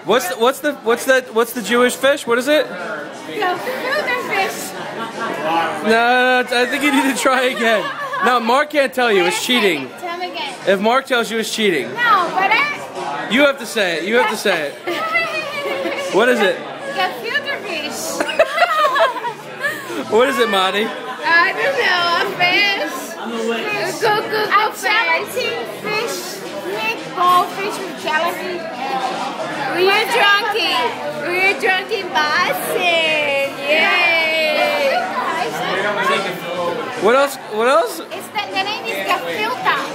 What's the Jewish fish? What is it? Gefilte Fish. No, I think you need to try again. No, Mark can't tell you. It's cheating. Tell me again. If Mark tells you, it's cheating. No, but You have to say it. You have to say it. What is it? Gefilte Fish. What is it, Monty? I don't know. A fish. Go fish. Fish. Meatball fish with jelly. We're drunken Boston. Yay! What else? What else? The name is Gefilte.